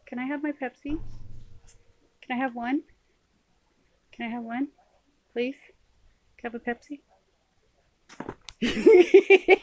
Can I have my Pepsi? Can I have one? Can I have one? Please? Can I have a Pepsi?